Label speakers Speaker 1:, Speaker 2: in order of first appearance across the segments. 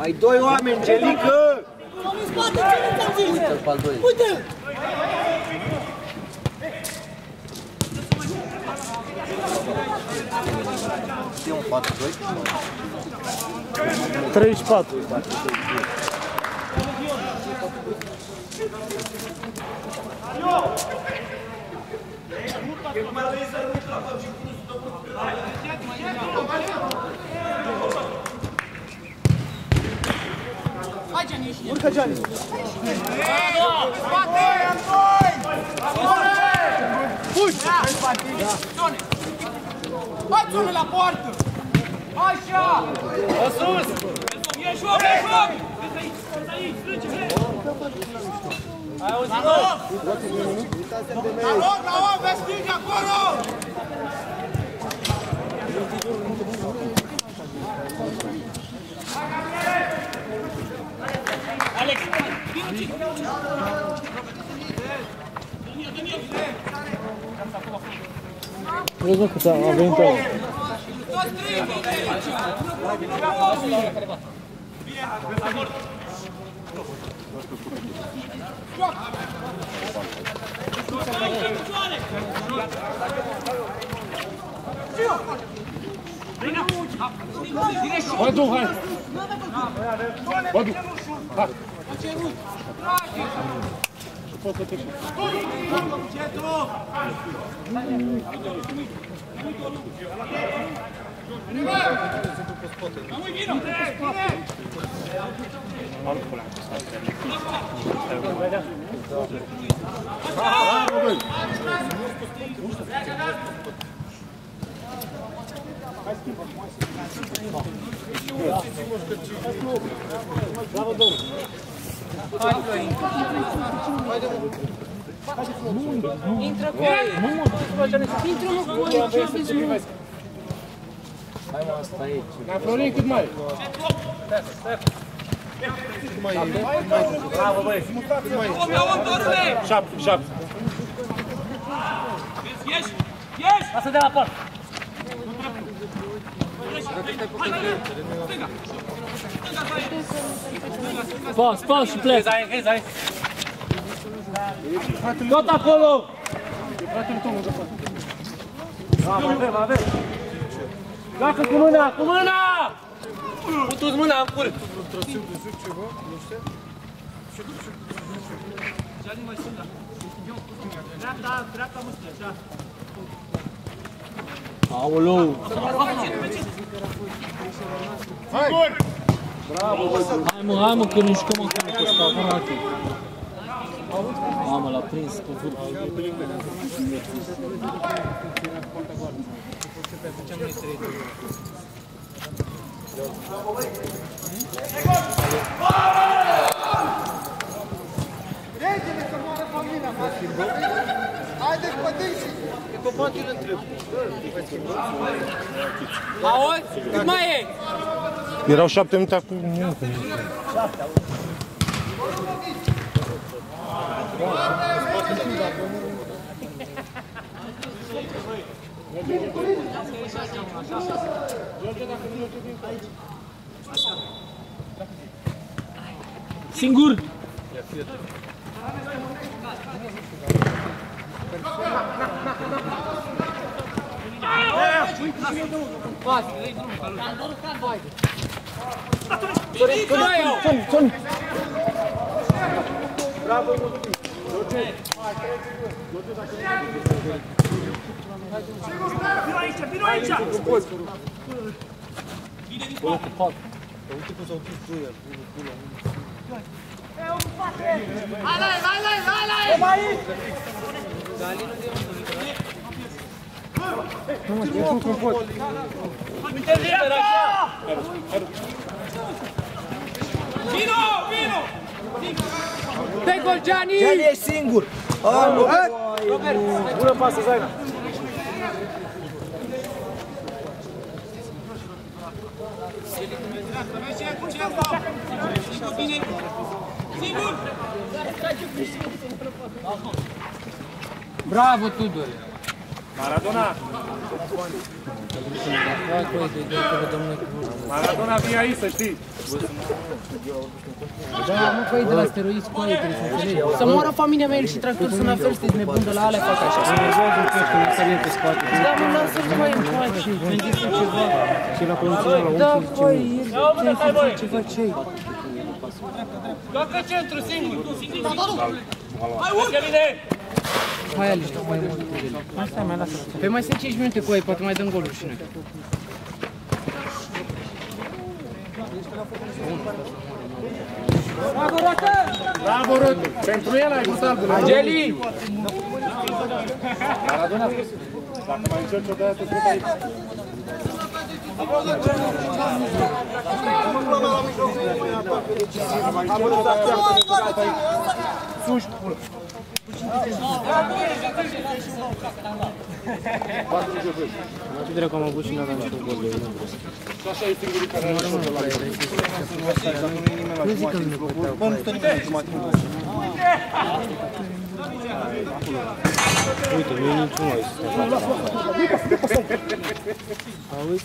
Speaker 1: Ai doi oameni, Gelică!
Speaker 2: În spate, ce nu ți-am zis?
Speaker 1: Uite-l pe al doilea.
Speaker 2: Uite-l!
Speaker 1: E un 4-2?
Speaker 3: 34.
Speaker 2: Hai, Gianni!
Speaker 3: Urcă, Gianni!
Speaker 2: Hai, Țone, la poartă! Așa!
Speaker 4: În sus! E joc, e joc! Ai auzit, mă?
Speaker 2: La loc, vezi stângi acolo!
Speaker 4: Alex, vino-ți!
Speaker 3: Vezi, mă, cât a venit ăla.
Speaker 2: Toți trei vin de aici!
Speaker 3: Hai, du, hai! Bă, du! Hai! Bravo, domnul!
Speaker 4: Hai, Florin! Intră cu ei! Intră, mă, cu ei! Ce aveți, mă?
Speaker 1: Hai, mă, asta e.
Speaker 3: La Florin cât mai e?
Speaker 4: Bravo, băi!
Speaker 3: Șapte, șapte.
Speaker 4: Ieși! Ieși! Lasă de la poartă!
Speaker 3: Pas, pas și plec.
Speaker 4: Reza, hai!
Speaker 3: Tot acolo!
Speaker 4: Avem! Pleacă cu mâna, cu mâna! Putu-ți mâna în cur! Dreapta mușcă, așa.
Speaker 3: Aoleu!
Speaker 4: Hai!
Speaker 3: Hai mă, că nu jucăm acolo pe Stavanache. Mamă, l-a prins pe vârf.
Speaker 2: Regele să moară familia, mă! Haideți, pădânsi!
Speaker 1: E pe bancă îl întreb.
Speaker 4: Auzi? Cât mai e?
Speaker 3: Erau 7 minute acum. Singur!
Speaker 1: Bravo,
Speaker 4: Vino aici!
Speaker 1: uite cum s-au întors doi acolo.
Speaker 2: Hai!
Speaker 1: Galinul de unde?
Speaker 3: Nu mă, eu cum pot.
Speaker 4: Uite liber, așa! Vino!
Speaker 2: Dai gol, Gianni!
Speaker 1: Gianni e singur!
Speaker 4: Robert!
Speaker 3: Bună pasă, Zaina!
Speaker 4: Singur!
Speaker 2: Bravo, Tudor!
Speaker 3: Maradona! Maradona vine aici, să știi.
Speaker 5: Da, mă, că e de la steroizi cu aia, trebuie să înțelegi. Să moară familia mea, el și tractorul sunt la fel, sunteți nebun de la alea, fac așa.
Speaker 1: Să ne joacă un pic, că ne sărim pe spate.
Speaker 5: Da, mă, lasă-ți mai încoace.
Speaker 1: Gândiți ceva. Și la condițional la 11
Speaker 5: Da,
Speaker 1: ce
Speaker 5: băi,
Speaker 1: mai.
Speaker 5: ceva ce-i.
Speaker 2: Joacă centru, singur.
Speaker 5: Hai, Alice, mai mult. Asta mai lasă. Păi mai sunt 5 minute cu ei, poate mai dăm goluri și noi.
Speaker 3: Bravo, Radu! Pentru el ai pus albul.
Speaker 5: Angeli!
Speaker 3: Maradona a spus. Dacă mai încerci odată, te spune aici. Sus, pula.
Speaker 1: Ce dracu am avut și n-aveam niciun gol de el.
Speaker 3: Și așa e singurii care au rămas de la el.
Speaker 1: Nu zic că nu ne puteau. Bă, nu stă nimeni în jumătate. Uite, nu e niciun mai sus. Auzi?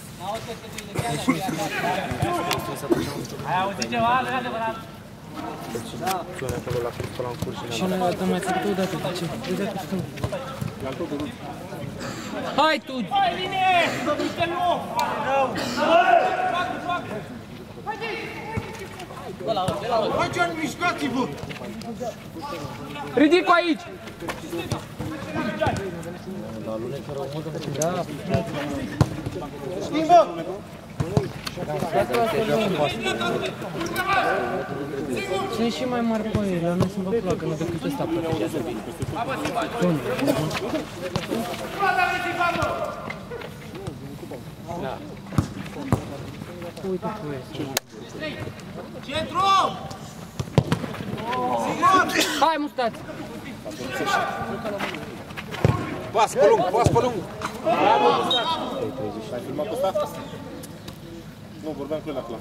Speaker 2: Ai auzit ceva? Nu e adevărat.
Speaker 1: Ține acolo la curs, în curs și
Speaker 5: Și noi dăm mai făcut o dată, de ce? De dată stăm. Hai tu!
Speaker 2: Hai, vine! Uite, nu! Hai, John, mișcați-vă!
Speaker 5: Ridic-o aici! Da.
Speaker 2: Schimbă!
Speaker 5: Sunt și mai mari pe ei, la noi sunt pe placă, nu decât ăsta protejează bine. Da. Uite cu ei.
Speaker 2: Centru!
Speaker 5: Hai, mustați!
Speaker 3: Pas pe lung, pas pe lung. Ai filmat ăsta? Nu, vorbeam cu el acolo.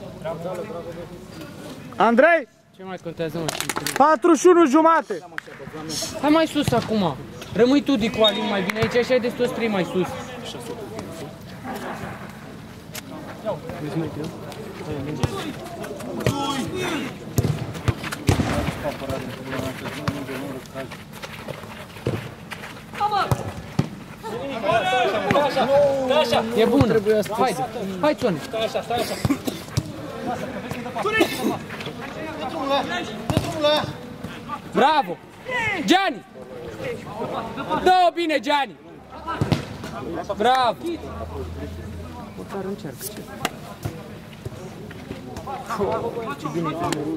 Speaker 1: Andrei!
Speaker 5: Ce mai contează, mă?
Speaker 1: 41 jumate!
Speaker 5: Hai mai sus acum! Rămâi tu, Dicu, Alin, mai bine aici, așa e de toți trei mai sus. E bună! Haide! Hai, Țone! Bravo! Gianni! Dă-o bine, Gianni! Bravo! Măcar încearcă. Ce bine e femeie.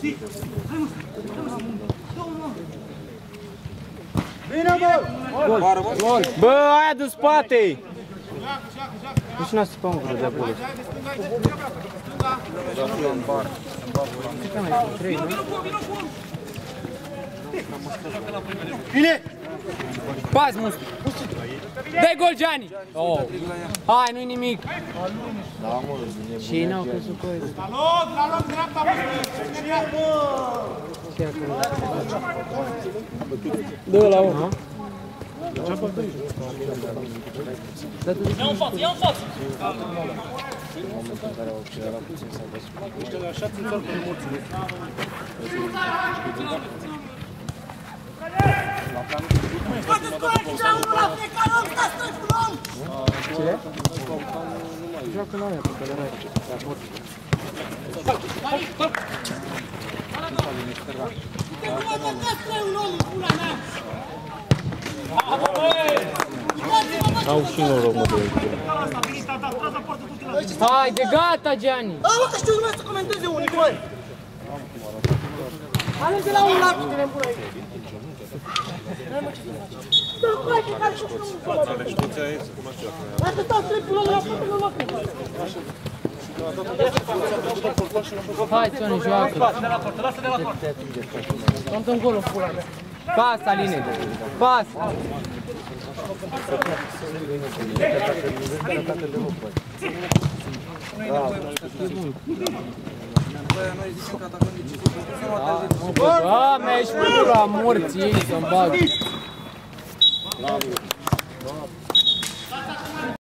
Speaker 2: Bine, bă!
Speaker 1: Gol! Bă, aia de spate! Nu știu n-a să pe de acolo.
Speaker 2: Bine!
Speaker 5: Pas, Musti! Dă-i gol, Gianni! Oh. Hai, nu-i nimic! Și ei n-au crezut că e.
Speaker 2: La loc, dreapta, bă!
Speaker 1: Dă la om.
Speaker 2: Ia în față, ia în față! Scoateți colegii de unul la fiecare om, stați treci cu om!
Speaker 1: Ce? Joacă la aia pe care are.
Speaker 2: Uite cum mă dădeați trei un om în pula mea!
Speaker 1: Au și noroc, mă, de
Speaker 5: Haide, gata, Gianni!
Speaker 2: Da, mă, că știu lumea să comenteze unii, băi! Alem de la un lac, de ne pula aici! Da, hai, că care și-o știu pula mea! Lasă stau trei pula mea, poate nu loc,
Speaker 5: Hai, Țone, joacă! Am dăm golul, pula mea! Pas, Aline! Pas! Bă, mi-ai și pula morții ei să-mi bag!